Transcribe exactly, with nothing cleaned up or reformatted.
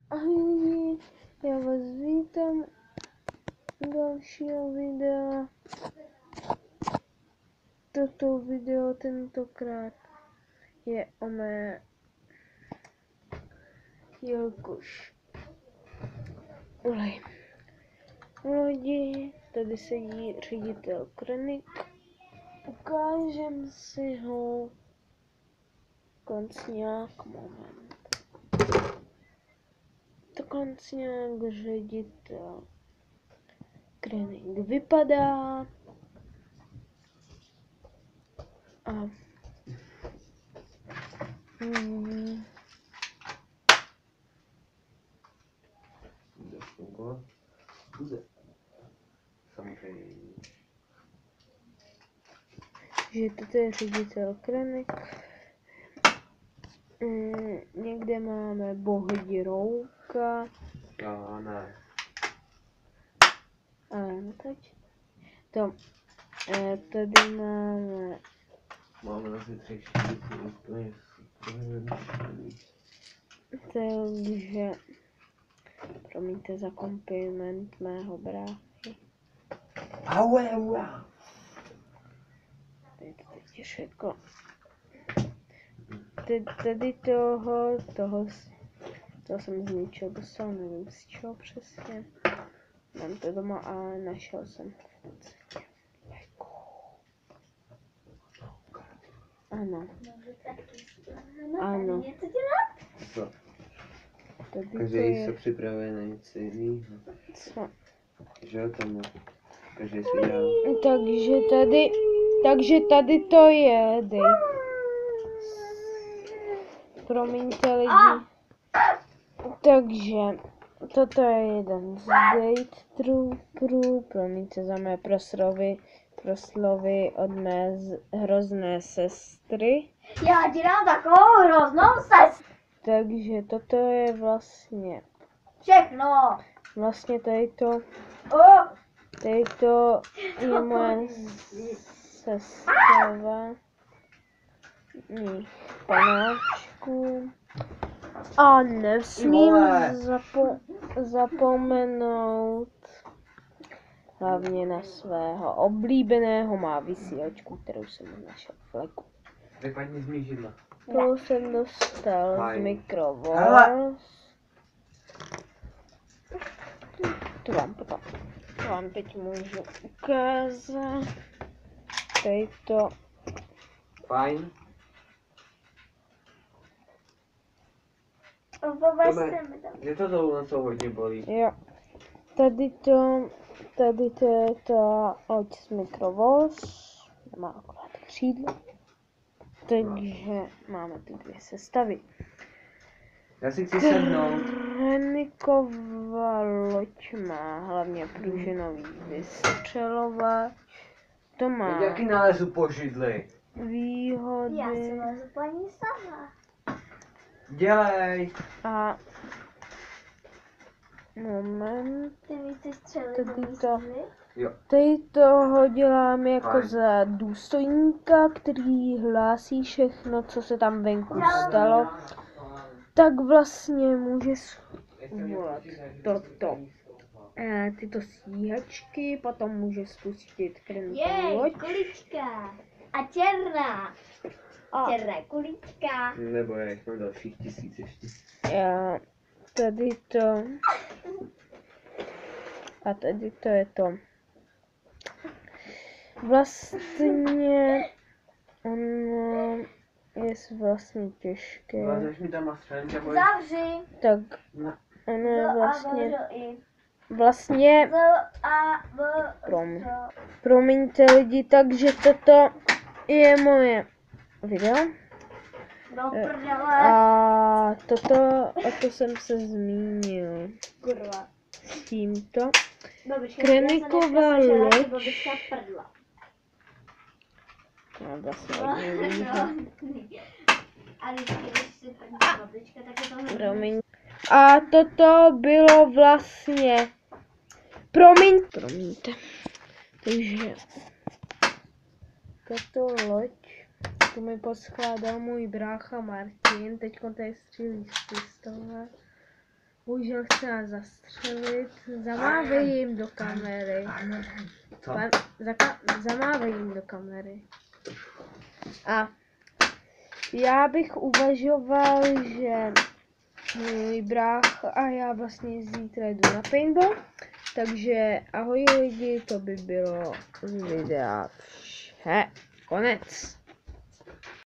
Ahoj, já vás vítám u dalšího videa. Toto video tentokrát je o mé jelikož ulej u lodi, tady sedí ředitel Krenik. Ukážem si ho konc nějak moment. Takhle nějak ředitel Krenik vypadá. A hmm. Samozřejmě. Že toto je ředitel Krenik. Mm, někde máme Bohdirouka. Jo, ne. Ale no teď. To, eh, tady máme Máme asi tři štíty úplně super. takže promiňte za kompliment mého bráchy. Aue, ua. Tady to teď je všechno. Tady toho, toho, toho jsem zničil, dostal, nevím z čeho přesně. Mám to doma a našel jsem v podstatě Lego. Ano. Ano. Co? Tady to Každý je, se připravuje na něco jiného. co? Že jo, tomu. Každý si dělá. Takže tady, takže tady to je, dej. Promiňte lidi. Takže toto je jeden z date trooperů, promiňte za mé proslovy, proslovy od mé z, hrozné sestry. Já ti dám takovou hroznou sestru. Takže toto je vlastně, Všechno. vlastně tady to, Oh. tady to je moje sestava mých panáčků. A nesmím zapo- zapomenout hlavně na svého oblíbeného má vysílačku, kterou jsem našel v Legu. Vypadni z mížidla. Kterou jsem dostal z Fajn. Microvors. To vám potom, to vám teď můžu ukázat. Tady to. Fajn. Považte mi tam. Že to to něco hodně bolí. Jo. Tady to, tady to je ta loď z Microvors. Má akorát křídlo. Takže máme ty dvě sestavy. Já si chci sednout. Krenikova loď má hlavně pružinový vystřelovač. To má Jaký nalezu po židli? výhody Já se lezu paní sama. Dělej. a moment. Ty víte střely Tady do to. místní? Jo. Tady toho dělám jako Fajn. za důstojníka, který hlásí všechno, co se tam venku stalo. Tak vlastně může svolat toto. E, tyto stíhačky, potom může spustit Krenikovu Jej, loď. kulička. A černá. A Černá kulička. Nebo já jich mám dalších tisíc ještě. e, tady to. A tady to je to. Vlastně ono je vlastně těžké. Vlezeš mi tam a střelím tě, boj. Zavři. Tak No. ono je Z a vlastně, v i. vlastně, Z a v. Prom. promiňte lidi, takže toto je moje video. Do E, prdele. A toto, a to jsem se zmínil Kurva. s tímto. Babička, Krenikova já jsem dneska slyšela, loď. že babička prdla. No, vlastně hodně lidí. A vždycky, když si prdla babička, tak je to hodně. Promiň. A toto bylo vlastně, promiň, promiňte, takže tato loď, tu mi poskládal můj brácha Martin, teďko tady střílí z pistole, bohužel chce nás zastřelit. Zamávej jim do kamery. Co? Pan, zaka, zamávej jim do kamery. A já bych uvažoval, že můj brácha a já vlastně zítra jdu na paintball. Takže ahoj lidi, to by bylo z videa vše. Konec.